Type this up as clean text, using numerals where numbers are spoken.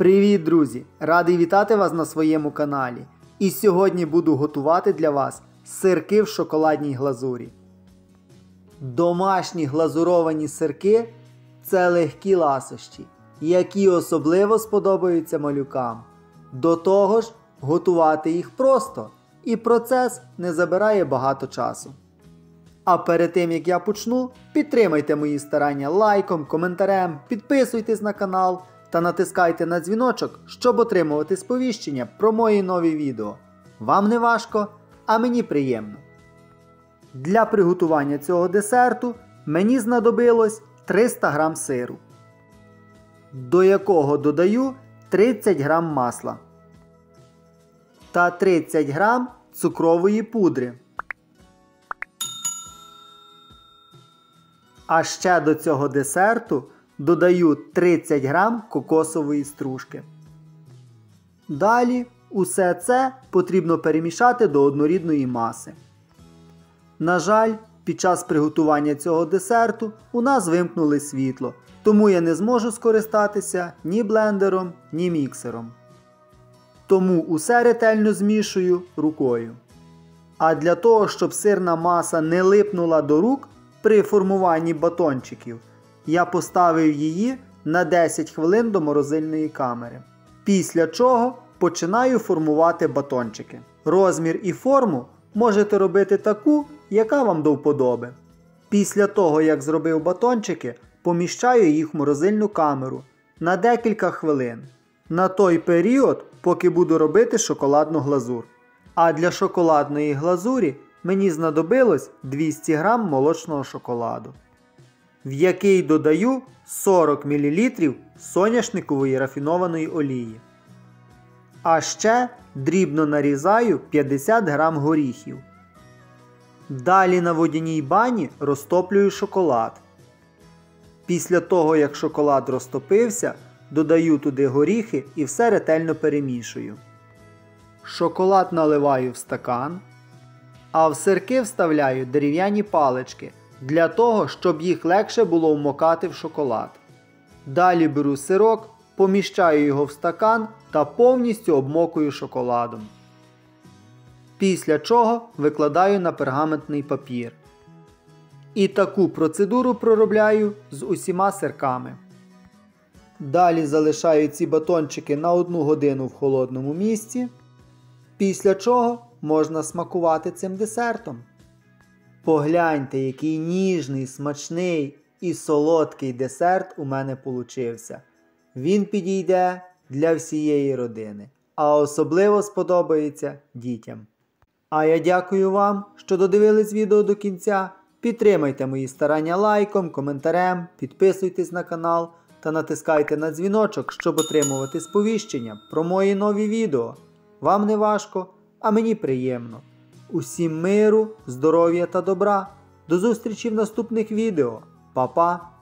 Привіт, друзі! Радий вітати вас на своєму каналі. І сьогодні буду готувати для вас сирки в шоколадній глазурі. Домашні глазуровані сирки – це легкі ласощі, які особливо сподобаються малюкам. До того ж, готувати їх просто, і процес не забирає багато часу. А перед тим, як я почну, підтримайте мої старання лайком, коментарем, підписуйтесь на канал та натискайте на дзвіночок, щоб отримувати сповіщення про мої нові відео. Вам не важко, а мені приємно. Для приготування цього десерту мені знадобилось 300 г сиру, до якого додаю 30 г масла та 30 г цукрової пудри. А ще до цього десерту додаю 30 г кокосової стружки. Далі усе це потрібно перемішати до однорідної маси. На жаль, під час приготування цього десерту у нас вимкнули світло, тому я не зможу скористатися ні блендером, ні міксером. Тому усе ретельно змішую рукою. А для того, щоб сирна маса не липнула до рук при формуванні батончиків, я поставив її на 10 хвилин до морозильної камери. Після чого починаю формувати батончики. Розмір і форму можете робити таку, яка вам до вподоби. Після того, як зробив батончики, поміщаю їх в морозильну камеру на декілька хвилин. На той період, поки буду робити шоколадну глазур. А для шоколадної глазурі мені знадобилось 200 г молочного шоколаду, в який додаю 40 мл соняшникової рафінованої олії. А ще дрібно нарізаю 50 г горіхів. Далі на водяній бані розтоплюю шоколад. Після того, як шоколад розтопився, додаю туди горіхи і все ретельно перемішую. Шоколад наливаю в стакан, а в сирки вставляю дерев'яні палички, для того, щоб їх легше було вмокати в шоколад. Далі беру сирок, поміщаю його в стакан та повністю обмокую шоколадом. Після чого викладаю на пергаментний папір. І таку процедуру проробляю з усіма сирками. Далі залишаю ці батончики на 1 годину в холодному місці, після чого можна смакувати цим десертом. Погляньте, який ніжний, смачний і солодкий десерт у мене получився. Він підійде для всієї родини, а особливо сподобається дітям. А я дякую вам, що додивились відео до кінця. Підтримайте мої старання лайком, коментарем, підписуйтесь на канал та натискайте на дзвіночок, щоб отримувати сповіщення про мої нові відео. Вам не важко, а мені приємно. Усім миру, здоров'я та добра. До зустрічі в наступних відео. Па-па!